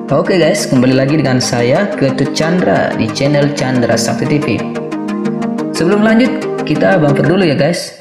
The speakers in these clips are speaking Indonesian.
Oke guys, kembali lagi dengan saya Ketut Chandra di channel Chandra Sakti TV. Sebelum lanjut, kita bumper dulu ya guys.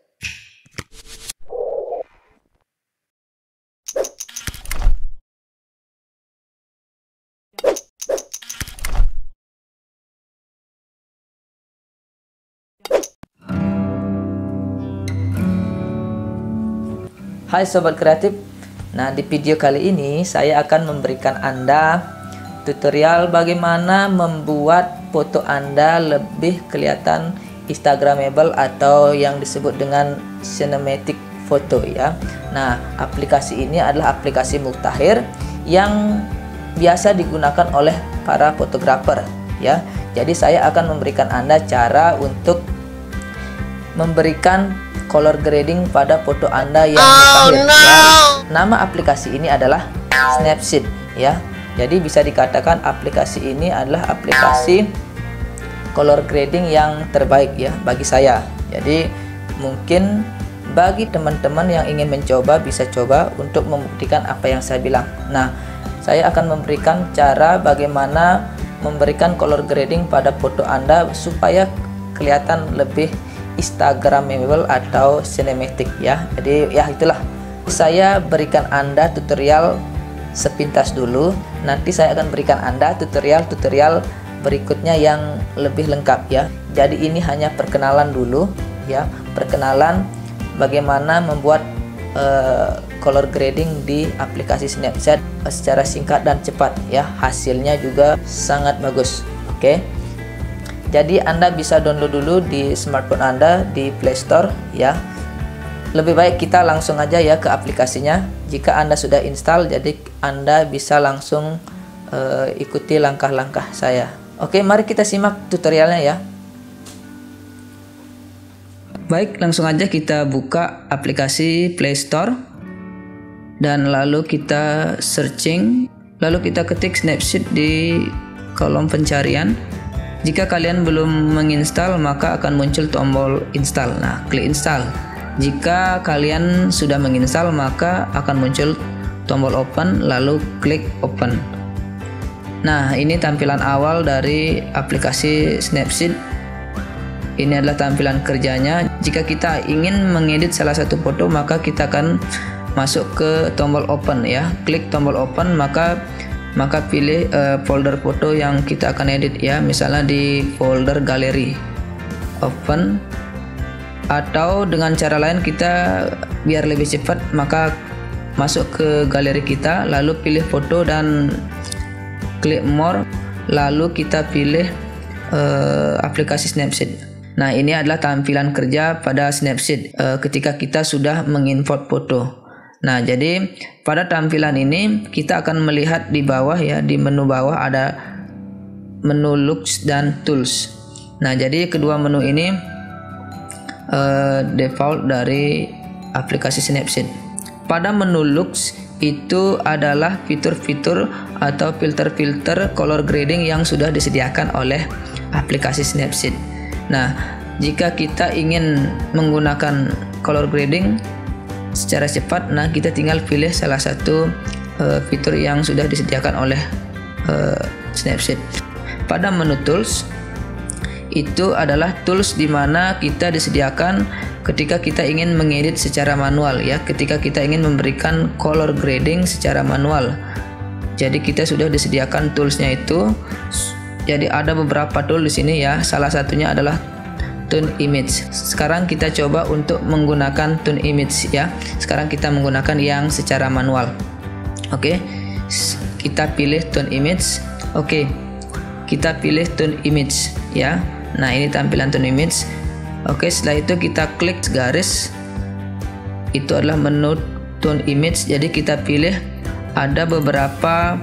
Hai Sobat Kreatif. Nah, di video kali ini saya akan memberikan Anda tutorial bagaimana membuat foto Anda lebih kelihatan Instagramable atau yang disebut dengan cinematic photo ya. Nah, aplikasi ini adalah aplikasi mutakhir yang biasa digunakan oleh para fotografer ya. Jadi saya akan memberikan Anda cara untuk memberikan color grading pada foto Anda yang mutakhir ya. Nama aplikasi ini adalah Snapseed ya. Jadi bisa dikatakan aplikasi ini adalah aplikasi color grading yang terbaik ya bagi saya. Jadi mungkin bagi teman-teman yang ingin mencoba bisa coba untuk membuktikan apa yang saya bilang. Nah, saya akan memberikan cara bagaimana memberikan color grading pada foto Anda supaya kelihatan lebih Instagramable atau cinematic ya. Jadi ya itulah, saya berikan Anda tutorial sepintas dulu. Nanti saya akan berikan Anda tutorial berikutnya yang lebih lengkap ya. Jadi ini hanya perkenalan dulu ya, perkenalan bagaimana membuat color grading di aplikasi Snapseed secara singkat dan cepat ya. Hasilnya juga sangat bagus. Oke. Jadi Anda bisa download dulu di smartphone Anda di Play Store ya. Lebih baik kita langsung aja ya ke aplikasinya. Jika Anda sudah install, jadi Anda bisa langsung ikuti langkah-langkah saya. Oke, mari kita simak tutorialnya ya. Baik, langsung aja kita buka aplikasi Play Store dan lalu kita searching, lalu kita ketik Snapseed di kolom pencarian. Jika kalian belum menginstal, maka akan muncul tombol install. Nah, klik install. Jika kalian sudah menginstal, maka akan muncul tombol open, lalu klik open. Nah, ini tampilan awal dari aplikasi Snapseed. Ini adalah tampilan kerjanya. Jika kita ingin mengedit salah satu foto, maka kita akan masuk ke tombol open ya. Klik tombol open, maka pilih folder foto yang kita akan edit ya. Misalnya di folder galeri, open. Atau dengan cara lain, kita biar lebih cepat, maka masuk ke galeri kita, lalu pilih foto dan klik more, lalu kita pilih aplikasi Snapseed. Nah, ini adalah tampilan kerja pada Snapseed ketika kita sudah mengimport foto. Nah, jadi pada tampilan ini kita akan melihat di bawah ya, di menu bawah ada menu Looks dan Tools. Nah, jadi kedua menu ini default dari aplikasi Snapseed. Pada menu Looks itu adalah fitur-fitur atau filter-filter color grading yang sudah disediakan oleh aplikasi Snapseed. Nah, jika kita ingin menggunakan color grading secara cepat, nah kita tinggal pilih salah satu fitur yang sudah disediakan oleh Snapseed. Pada menu Tools itu adalah tools di mana kita disediakan ketika kita ingin mengedit secara manual ya, ketika kita ingin memberikan color grading secara manual. Jadi kita sudah disediakan toolsnya itu. Jadi ada beberapa tool di sini ya. Salah satunya adalah Tone Image. Sekarang kita coba untuk menggunakan Tone Image ya. Sekarang kita menggunakan yang secara manual. Oke. Kita pilih Tone Image. Oke. Kita pilih Tone Image ya. Nah, ini tampilan Tone Image. Oke, setelah itu kita klik garis. Itu adalah menu Tone Image. Jadi kita pilih, ada beberapa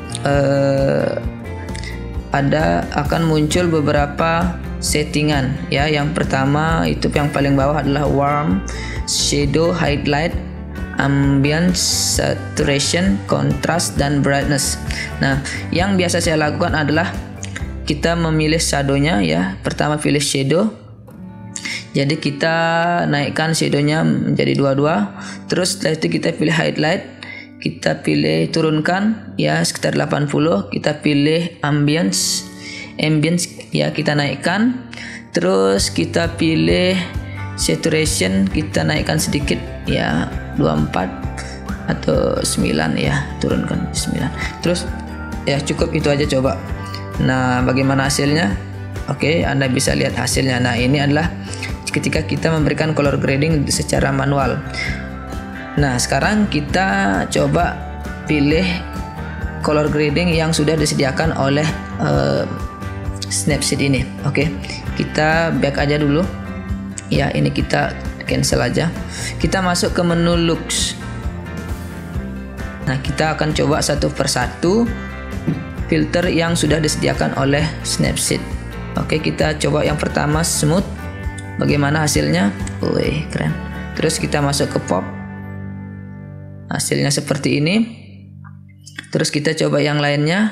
akan muncul beberapa settingan ya. Yang pertama itu yang paling bawah adalah warm, shadow, highlight, ambient, saturation, contrast, dan brightness. Nah, yang biasa saya lakukan adalah kita memilih shadownya ya. Pertama pilih shadow. Jadi kita naikkan shadownya menjadi 22. Terus setelah itu kita pilih highlight. kita pilih turunkan ya sekitar 80, kita pilih ambience ya kita naikkan, terus kita pilih saturation kita naikkan sedikit ya 24 atau 9 ya, turunkan 9. Terus ya cukup itu aja coba. Nah, bagaimana hasilnya? Oke, Anda bisa lihat hasilnya. Nah, ini adalah ketika kita memberikan color grading secara manual. Nah, sekarang kita coba pilih color grading yang sudah disediakan oleh Snapseed ini. Oke, kita back aja dulu. Ya, ini kita cancel aja. Kita masuk ke menu looks. Nah, kita akan coba satu persatu filter yang sudah disediakan oleh Snapseed. Oke, kita coba yang pertama smooth. Bagaimana hasilnya? Wih, keren. Terus kita masuk ke pop. Hasilnya seperti ini. Terus kita coba yang lainnya.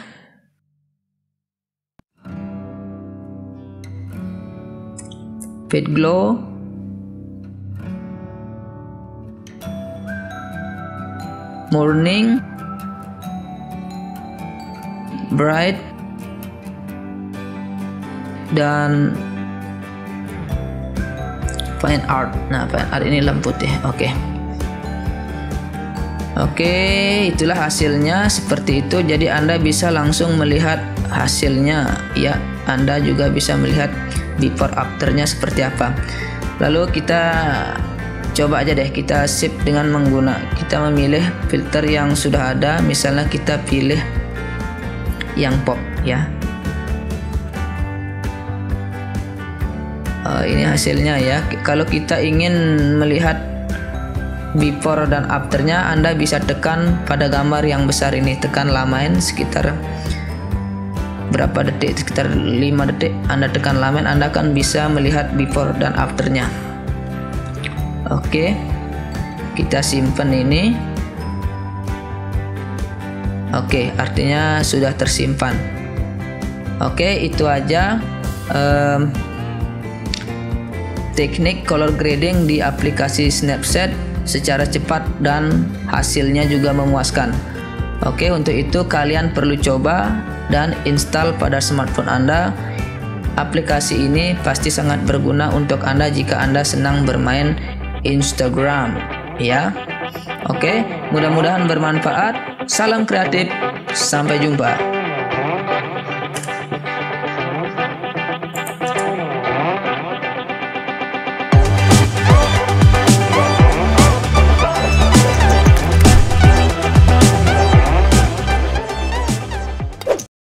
Fade glow. Morning. Bright. Dan fine art. Nah, fine art ini lampu putih. Oke, itulah hasilnya seperti itu. Jadi Anda bisa langsung melihat hasilnya ya. Anda juga bisa melihat before afternya seperti apa. Lalu kita coba aja deh, kita save dengan kita memilih filter yang sudah ada. Misalnya kita pilih yang pop ya. Ini hasilnya ya. Kalau kita ingin melihat before dan afternya, Anda bisa tekan pada gambar yang besar ini, tekan lamain sekitar berapa detik, sekitar 5 detik. Anda tekan lamain, Anda akan bisa melihat before dan afternya. Oke, kita simpan ini. Oke, artinya sudah tersimpan. Oke, itu aja teknik color grading di aplikasi Snapseed secara cepat dan hasilnya juga memuaskan. Oke, untuk itu kalian perlu coba dan install pada smartphone Anda. Aplikasi ini pasti sangat berguna untuk Anda jika Anda senang bermain Instagram ya. Oke, mudah-mudahan bermanfaat. Salam kreatif, sampai jumpa.